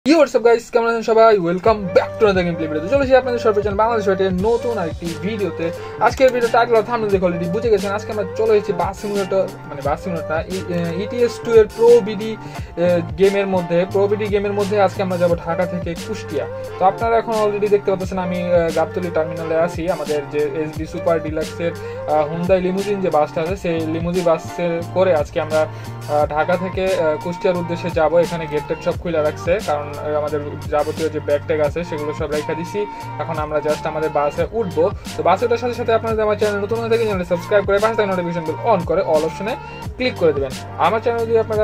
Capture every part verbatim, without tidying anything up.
Yo, what's up guys? কেমন আছেন সবাই? Welcome back to another gameplay video. চলে এসেছি আপনাদের সর্বপ্রথম বাংলাদেশ ওয়েটের নতুন আরেকটি ভিডিওতে। আজকের ভিডিও টাইটেল আর থাম্বনেল দেখে অলরেডি বুঝে গেছেন। আজকে আমরা চলে এসেছি বাস সিমুলেটর মানে বাস সিমুলেটর ইটিএস টু এর প্রো বিডি গেমের মধ্যে প্রো বিডি গেমের মধ্যে আজকে আমরা যাব ঢাকা থেকে কুষ্টিয়া। তো আপনারা এখন অলরেডি দেখতে পাচ্ছেন আমি গাবতলী টার্মিনালে আছি। আমাদের যে এসডি সুপার ডিলাক্সের হুন্ডাই লিমুজিন যে বাসটা আছে সেই লিমুজিন বাসের করে আজকে আমরা ঢাকা থেকে কুষ্টিয়ার উদ্দেশ্যে যাব। এখানে গেট টেট সব খুলে রাখছে, কারণ আমাদের যাবতীয় যে ব্যাগ ট্যাগ আছে সেগুলো সব রেখে দিছি। এখন আমরা জাস্ট আমাদের বাসে উঠবো। তো বাসে ওঠার সাথে সাথে আপনাদের আমার চ্যানেল নতুন হয়ে থাকে চ্যানেল সাবস্ক্রাইব করে পাশে থাকা নোটিফিকেশন বেল অন করে অল অপশনে ক্লিক করে দেবেন। আমার চ্যানেল যদি আপনারা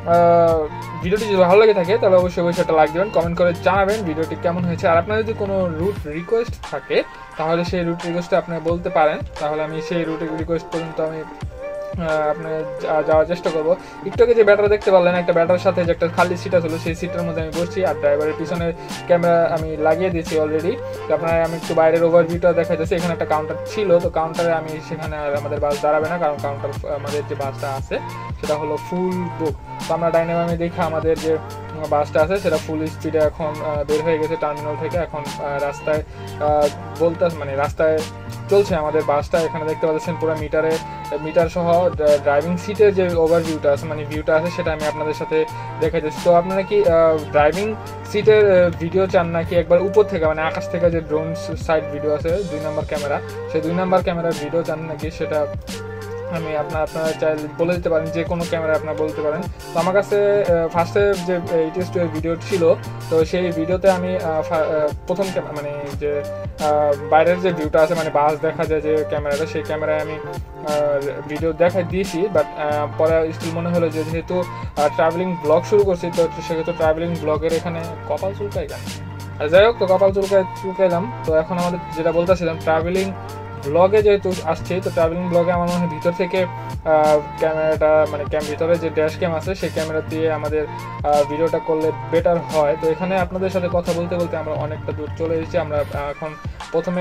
ভিডিওটি যদি ভালো লাগে থাকে তাহলে অবশ্যই অবশ্যই একটা লাইক দেবেন, কমেন্ট করে জানাবেন ভিডিওটি কেমন হয়েছে। আর আপনার যদি কোনো রুট রিকোয়েস্ট থাকে তাহলে সেই রুট রিকোয়েস্টে আপনি বলতে পারেন, তাহলে আমি সেই রুট রিকোয়েস্ট পর্যন্ত আমি আপনি যাওয়ার চেষ্টা করবো। একটু আগে যে ব্যাটার দেখতে পারলেন, একটা ব্যাটার সাথে যে একটা খালি সিট ছিল সেই সিটের মধ্যে আমি বসছি, আর ড্রাইভারের পিছনে ক্যামেরা আমি লাগিয়ে দিয়েছি অলরেডি। তো আপনার আমি একটু বাইরের ওভারভিউটা দেখা যাচ্ছে। এখানে একটা কাউন্টার ছিল, তো কাউন্টারে আমি সেখানে আমাদের বাস দাঁড়াবে না, কারণ কাউন্টার আমাদের যে বাসটা আছে সেটা হলো ফুল বুক। তো আমরা ডাইনামামে দেখে আমাদের যে বাসটা আছে সেটা ফুল স্পিডে এখন বের হয়ে গেছে টার্মিনাল থেকে। এখন রাস্তায় বলতে মানে রাস্তায় চলছে আমাদের বাসটা। এখানে দেখতে পাচ্ছেন পুরো মিটারে মিটার সহ ড্রাইভিং সিটের যে ওভারভিউটা আছে মানে ভিউটা আছে সেটা আমি আপনাদের সাথে দেখা যাচ্ছি। তো আপনারা কি ড্রাইভিং সিটের ভিডিও চান নাকি একবার উপর থেকে মানে আকাশ থেকে যে ড্রোন সাইড ভিডিও আছে দুই নাম্বার ক্যামেরা, সেই দুই নাম্বার ক্যামেরার ভিডিও চান নাকি সেটা আমি আপনার আপনারা চাইলে বলে দিতে পারেন, যে কোনো ক্যামেরা আপনারা বলতে পারেন। তো আমার কাছে ফার্স্টে যে এইচএস টু এর ভিডিও ছিল, তো সেই ভিডিওতে আমি প্রথম মানে যে বাইরের যে ভিউটা আছে মানে বাস দেখা যায় যে ক্যামেরাটা, সেই ক্যামেরায় আমি ভিডিও দেখাই দিয়েছি। বাট পরে স্টিল মনে হলো যে যেহেতু ট্রাভেলিং ব্লগ শুরু করছি, তো সেক্ষেত্রে ট্রাভেলিং ব্লগের এখানে কপাল চুলকাই কেন, আর যাই হোক তো কপাল চুলকাই চুলকাইলাম। তো এখন আমাদের যেটা বলতেছিলাম ট্রাভেলিং ব্লগে যেহেতু আসছে, তো ট্রাভেলিং ব্লগে আমার মনে হয় ভিতর থেকে ক্যামেরাটা মানে ক্যাম ভিতরে যে ড্যাশ ক্যাম আছে সেই ক্যামেরা দিয়ে আমাদের ভিডিওটা করলে বেটার হয়। তো এখানে আপনাদের সাথে কথা বলতে বলতে আমরা অনেকটা দূর চলে এসেছি। আমরা এখন প্রথমে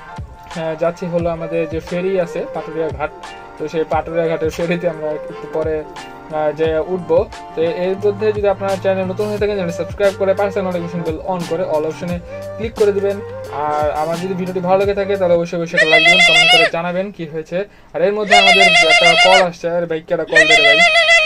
যাচ্ছি হলো আমাদের যে ফেরি আছে পাটুরিয়া ঘাট, তো সেই পাটুরিয়া ঘাটের ফেরিতে আমরা একটু পরে যে উঠবো। তো এর মধ্যে যদি আপনার চ্যানেল নতুন হয়ে থাকেন চ্যানেল সাবস্ক্রাইব করে পাশে নোটিফিকেশন বেল অন করে অল অপশনে ক্লিক করে দিবেন। আর আমার যদি ভিডিওটি ভালো লাগে থাকে তাহলে অবশ্যই অবশ্যই একটা লাইক দিবেন, কমেন্ট করে জানাবেন কি হয়েছে। আর এর মধ্যে আমাদের একটা কল আসছে, আর ভাই কেটা কল দেবে ভাই?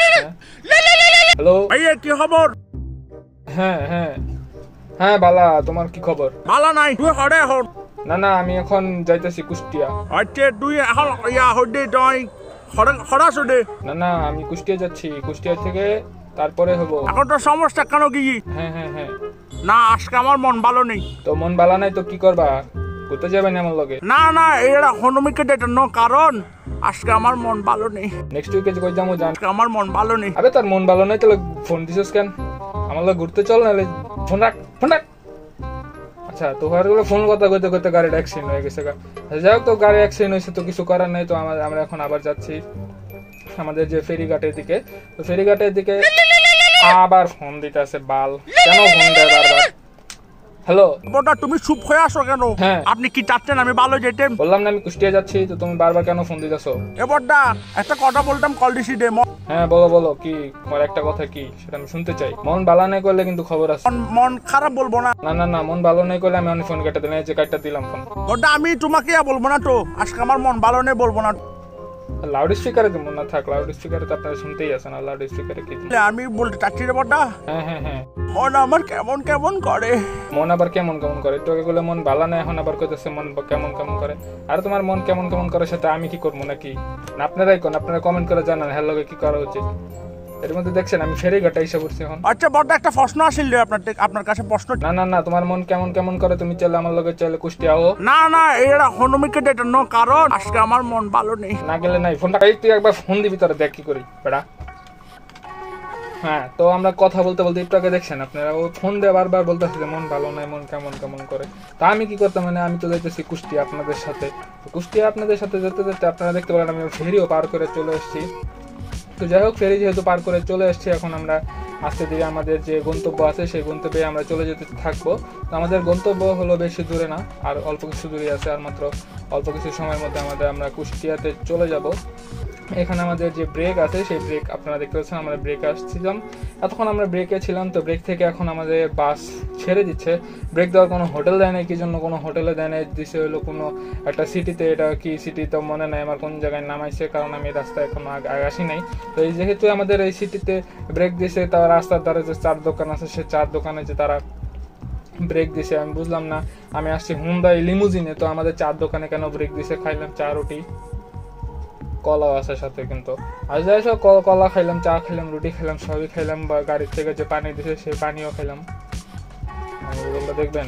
হ্যালো ভাইয়া, কি খবর? হ্যাঁ হ্যাঁ হ্যাঁ বালা, তোমার কি খবর? বালা নাই, তুই হড়ে হড়। না না, আমি এখন যাইতেছি কুষ্টিয়া। আচ্ছা তুই এখন ইয়া হড়ে তুই হড়ে হড়া শুদে? না না, আমি কুষ্টিয়া যাচ্ছি, কুষ্টিয়া থেকে তারপরে হবো। এখন তো সমস্যা কেন কি? হ্যাঁ হ্যাঁ হ্যাঁ না, আজকে আমার মন ভালো নেই। তো মন ভালো নাই তো কি করবা? ঘুরতে যাবেন আমার লগে? না না, এটা হনুমিকে ডেট ন, কারণ আজকে আমার মন ভালো নেই। নেক্সট উইকে কই যাবো জান? আমার মন ভালো নেই। আবে তোর মন ভালো নাই তাহলে ফোন দিছিস কেন? আমার লগে ঘুরতে চল, নাহলে ফোন রাখ ফোন রাখ। আচ্ছা, তো হরগুলো ফোন কথা কইতে কইতে গাড়ির অ্যাক্সিডেন্ট হয়ে গেছে। যাই হোক, তো গাড়ি অ্যাক্সিডেন্ট হয়েছে তো কিছু করার নাই। তো আমরা এখন আবার যাচ্ছি আমাদের যে ফেরিঘাটের দিকে। তো ফেরিঘাটের দিকে আবার ফোন দিতে আছে বাল, কেন ফোন দেয় বারবার? হ্যালো বড়া, তুমি চুপ হয়ে আসো কেন? হ্যাঁ, আপনি কি চাচ্ছেন আমি ভালো যেতে? বললাম না আমি কুষ্টিয়া যাচ্ছি, তো তুমি বারবার কেন ফোন দিতেছো? এ বড়া, একটা কথা বলতাম, কল দিছি দে। হ্যাঁ বলো বলো, কি একটা কথা কি সেটা আমি শুনতে চাই। মন ভালো নাই করলে কিন্তু খবর আছে। মন খারাপ বলবো না। না না না, মন ভালো নাই করলে আমি অনেক ফোন কেটে দিলাম, এই যে কাটটা দিলাম ফোন। বড়া, আমি তোমাকে বলবো না তো, আজকে আমার মন ভালো নেই বলবো না। লাউড স্পিকারে দিব না, থাক লাউড স্পিকারে তো আপনারা শুনতেই আছেন, আর লাউড স্পিকারে কি আমি বলতে চাচ্ছি রে বড়া। হ্যাঁ হ্যাঁ হ্যাঁ, মন আমার কেমন কেমন করে। মন আবার কেমন কেমন করে? তোকে বলে মন ভালো না, এখন আবার কইতেছে মন কেমন কেমন করে। আর তোমার মন কেমন কেমন করে সেটা আমি কি করবো নাকি? না আপনারাই কোন, আপনারা কমেন্ট করে জানান হ্যাঁ লগে কি করা উচিত। এর মধ্যে দেখছেন আমি ফেরি ঘাটে এসে পড়ছি এখন। আচ্ছা বড়টা, একটা প্রশ্ন আসিল রে আপনার আপনার কাছে প্রশ্ন। না না না, তোমার মন কেমন কেমন করে তুমি চাইলে আমার লগে চাইলে কুষ্টিয়া হো। না না, এটা হনুমিকে ডেট ন, কারণ আজকে আমার মন ভালো নেই। না গেলে নাই, ফোনটা তুই একবার ফোন দিবি, তোরা দেখ কি করি বেটা। হ্যাঁ, তো আমরা কথা বলতে বলতে একটু আগে দেখছেন আপনারা ও ফোন দিয়ে বারবার বলতেছে যে মন ভালো নাই, মন কেমন কেমন করে। তা আমি কি করতাম, মানে আমি তো যাইতেছি কুষ্টিয়া আপনাদের সাথে। কুষ্টিয়া আপনাদের সাথে যেতে যেতে আপনারা দেখতে পারেন আমি ফেরিও পার করে চলে এসেছি। তো যাই হোক, ফেরি যেহেতু পার করে চলে এসেছি, এখন আমরা আস্তে ধীরে আমাদের যে গন্তব্য আছে সেই গন্তব্যে আমরা চলে যেতে থাকবো। তো আমাদের গন্তব্য হলো বেশি দূরে না, আর অল্প কিছু দূরে আছে, আর মাত্র অল্প কিছু সময়ের মধ্যে আমাদের আমরা কুষ্টিয়াতে চলে যাব। এখানে আমাদের যে ব্রেক আছে সেই ব্রেক আপনারা দেখতে পাচ্ছেন, আমরা ব্রেকে আসছিলাম, এতক্ষণ আমরা ব্রেকে ছিলাম। তো ব্রেক থেকে এখন আমাদের বাস ছেড়ে দিচ্ছে। ব্রেক দেওয়ার কোনো হোটেল দেয় নাই, কি জন্য কোনো হোটেলে দেয় নাই, দিছে হলো কোনো একটা সিটিতে, এটা কি সিটি তো মনে নাই আমার কোন জায়গায় নামাইছে, কারণ আমি রাস্তায় এখনো আগে আসি নাই। তো এই যেহেতু আমাদের এই সিটিতে ব্রেক দিছে, তার রাস্তার ধারে যে চার দোকান আছে সে চার দোকানে যে তারা ব্রেক দিছে আমি বুঝলাম না। আমি আসছি হুন্ডাই লিমুজিনে, তো আমাদের চার দোকানে কেন ব্রেক দিছে? খাইলাম চা রুটি, কলাও আছে সাথে, কিন্তু আর যাই সব কলা খাইলাম, চা খাইলাম, রুটি খাইলাম, সবই খাইলাম, বা গাড়ির থেকে যে পানি দিছে সেই পানিও খাইলাম। বোতলটা দেখবেন,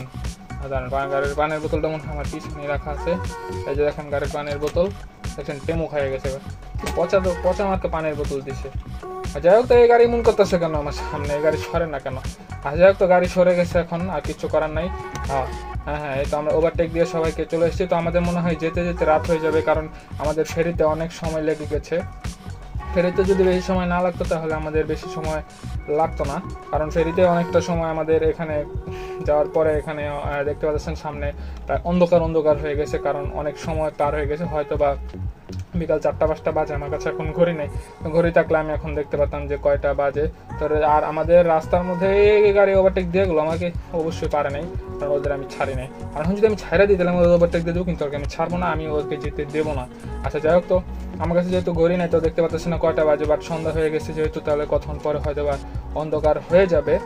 গাড়ির পানির বোতলটা মনে হয় আমার পিছনে রাখা আছে। এই যে দেখেন গাড়ির পানির বোতল, দেখছেন টেমো খাইয়ে গেছে, পচা তো পচা মার্কে পানির বোতল দিছে। আর যাই হোক, তো এই গাড়ি মন করতেছে কেন আমার সামনে? এই গাড়ি সরে না কেন? আর যাই হোক, তো গাড়ি সরে গেছে এখন, আর কিছু করার নাই। হ্যাঁ হ্যাঁ হ্যাঁ এই তো আমরা ওভারটেক দিয়ে সবাইকে চলে এসেছি। তো আমাদের মনে হয় যেতে যেতে রাত হয়ে যাবে, কারণ আমাদের ফেরিতে অনেক সময় লেগে গেছে। ফেরিতে যদি বেশি সময় না লাগতো তাহলে আমাদের বেশি সময় লাগতো না, কারণ ফেরিতে অনেকটা সময় আমাদের এখানে যাওয়ার পরে এখানে দেখতে পাচ্ছেন সামনে প্রায় অন্ধকার অন্ধকার হয়ে গেছে, কারণ অনেক সময় পার হয়ে গেছে, হয়তো বা বিকাল চারটা পাঁচটা বাজে। আমার কাছে এখন ঘড়ি নেই, ঘড়ি থাকলে আমি এখন দেখতে পারতাম যে কয়টা বাজে। তো আর আমাদের রাস্তার মধ্যে গাড়ি ওভারটেক দিয়ে গেলো, আমাকে অবশ্যই পারে নাই, কারণ ওদের আমি ছাড়ি নাই। আর এখন যদি আমি ছাড়া দিই তাহলে আমি ওদের ওভারটেক দিয়ে দেবো, কিন্তু ওকে আমি ছাড়বো না, আমি ওকে যেতে দেবো না। আচ্ছা যাই হোক, তো আমার কাছে যেহেতু ঘড়ি নেই তো দেখতে পাচ্ছি না কয়টা বাজে, বাট সন্ধ্যা হয়ে গেছে যেহেতু, তাহলে কতক্ষণ পরে হয়তো বা অন্ধকার হয়ে যাবে।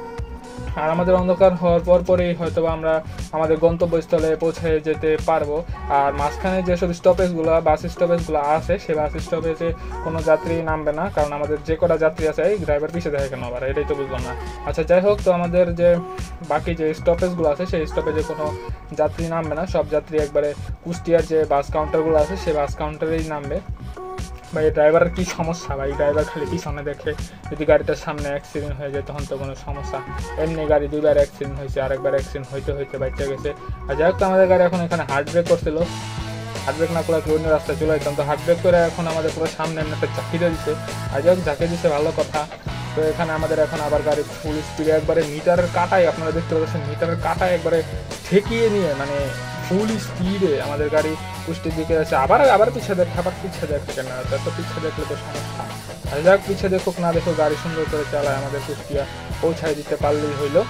আর আমাদের অন্ধকার হওয়ার পর পরেই হয়তো বা আমরা আমাদের গন্তব্যস্থলে পৌঁছে যেতে পারবো। আর মাঝখানে যেসব স্টপেজগুলো, বাস স্টপেজগুলো আছে, সেই বাস স্টপেজে কোনো যাত্রী নামবে না, কারণ আমাদের যে কটা যাত্রী আছে, এই ড্রাইভার পিছিয়ে দেখে কেন আবার, এটাই তো বুঝলাম না। আচ্ছা যাই হোক, তো আমাদের যে বাকি যে স্টপেজগুলো আছে সেই স্টপেজে কোনো যাত্রী নামবে না, সব যাত্রী একবারে কুষ্টিয়ার যে বাস কাউন্টারগুলো আছে সেই বাস কাউন্টারেই নামবে। ভাই ড্রাইভারের কি সমস্যা ভাই, ড্রাইভার খালি পিছনে দেখে, যদি গাড়িটার সামনে অ্যাক্সিডেন্ট হয়ে যায় তখন তো কোনো সমস্যা। এমনি গাড়ি দুইবার অ্যাক্সিডেন্ট হয়েছে, আরেকবার অ্যাক্সিডেন্ট হইতে হইতে বাইচে গেছে। আর যাই হোক, তো আমাদের গাড়ি এখন এখানে হার্ড ব্রেক করছিল, হার্ড ব্রেক না করে অন্য রাস্তায় চলে যেতাম। তো হার্ড ব্রেক করে এখন আমাদের পুরো সামনে এমনি একটা ঝাঁকি দিয়ে দিচ্ছে। আর যাই হোক, ঝাঁকি দিচ্ছে ভালো কথা। তো এখানে আমাদের এখন আবার গাড়ি ফুল স্পিডে একবারে মিটারের কাটায়, আপনারা দেখতে পাচ্ছেন মিটারের কাটায় একবারে ঠেকিয়ে নিয়ে, মানে ফুল স্পিডে আমাদের গাড়ি কুষ্টির দিকে আছে। আবার আবার পিছিয়ে দেখে, আবার পিছিয়ে দেখে কেন? এত পিছিয়ে দেখলে তো সমস্যা। আর যাক, পিছিয়ে দেখুক না দেখুক, গাড়ি সুন্দর করে চালায়, আমাদের কুষ্টিয়া পৌঁছায় দিতে পারলেই হইলো।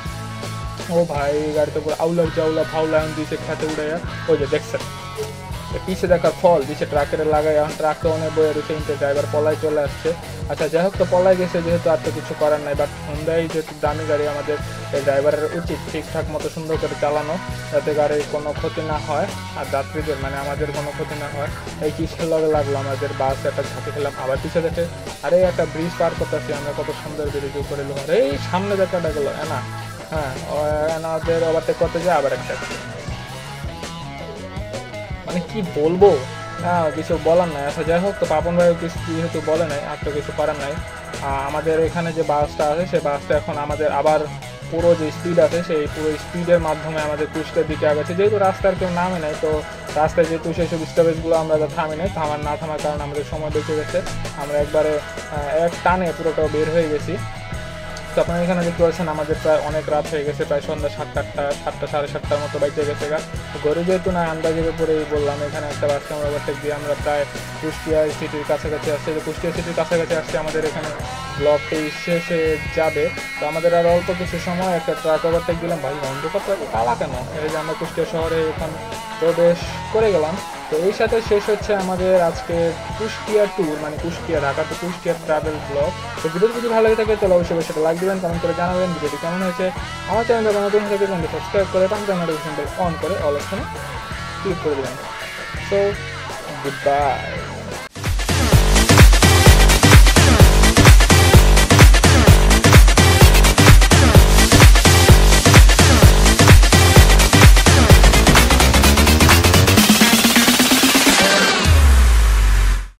ও ভাই, গাড়ি তো পুরো আউলা চাউলা ফাউলা দিয়েছে খেতে উড়ে। ওই যে দেখছেন পিছিয়ে দেখার ফল দিচ্ছে, ট্রাকের লাগাই, এখন ট্রাকটা অনেক বয়ে রয়েছে, কিন্তু ড্রাইভার পলায় চলে আসছে। আচ্ছা যাই হোক, তো পলায় গেছে যেহেতু আর তো কিছু করার নাই, বাট হুন্ডাই যেহেতু দামি গাড়ি, আমাদের এই ড্রাইভারের উচিত ঠিকঠাক মতো সুন্দর করে চালানো, যাতে গাড়ির কোনো ক্ষতি না হয় আর যাত্রীদের মানে আমাদের কোনো ক্ষতি না হয়। এই কিসের লগে লাগলো আমাদের বাস একটা ঝাঁকি খেলাম, আবার পিছিয়ে দেখে আরে একটা ব্রিজ পার করতেছি আমরা, কত সুন্দর ব্রিজ উপরে লোহার, এই সামনে দেখাটা গেলো না। হ্যাঁ, আমাদের ওভারটেক করতে যায় আবার একটা, মানে কি বলবো, হ্যাঁ কিছু বলার নাই। আচ্ছা যাই হোক, তো পাপন ভাই কিছু যেহেতু বলে নাই, আর তো কিছু করার নাই। আমাদের এখানে যে বাসটা আছে সেই বাসটা এখন আমাদের আবার পুরো যে স্পিড আছে সেই পুরো স্পিডের মাধ্যমে আমাদের কুষ্টার দিকে আগাচ্ছে, যেহেতু রাস্তার কেউ নামে নাই। তো রাস্তায় যেহেতু সেইসব স্টপেজগুলো আমরা থামি নাই, থামার না থামার কারণে আমাদের সময় বেঁচে গেছে, আমরা একবারে এক টানে পুরোটাও বের হয়ে গেছি। তো আপনারা এখানে দেখতে পাচ্ছেন আমাদের প্রায় অনেক রাত হয়ে গেছে, প্রায় সন্ধ্যা সাতটা আটটা সাতটা সাড়ে সাতটার মতো বাইতে গেছে গা। ঘরে যেহেতু না আন্দাজের উপরেই বললাম, এখানে একটা বাস ক্যামেরা ওভারটেক দিয়ে আমরা প্রায় কুষ্টিয়া সিটির কাছাকাছি আসছে। যে কুষ্টিয়া সিটির কাছাকাছি আসছে আমাদের এখানে ব্লকটি শেষে যাবে। তো আমাদের আর অল্প কিছু সময় একটা ট্রাক ওভারটেক দিলাম। ভাই অন্ধকার তো কালা কেন? এই যে আমরা কুষ্টিয়া শহরে এখন প্রবেশ করে গেলাম। তো এই সাথে শেষ হচ্ছে আমাদের আজকে কুষ্টিয়া ট্যুর, মানে Kushtia Dhaka to Kushtia travel blog. তো ভিডিও যদি ভালো লাগে থাকে তাহলে অবশ্যই সেটা লাইক দিবেন, কমেন্ট করে জানাবেন ভিডিওটি কেমন হয়েছে। আমার চ্যানেলটা নতুন থেকে চ্যানেলটি সাবস্ক্রাইব করে পাঁচটা নোটিফিকেশন অন করে অল অপশনে ক্লিক করে দেবেন। So good by.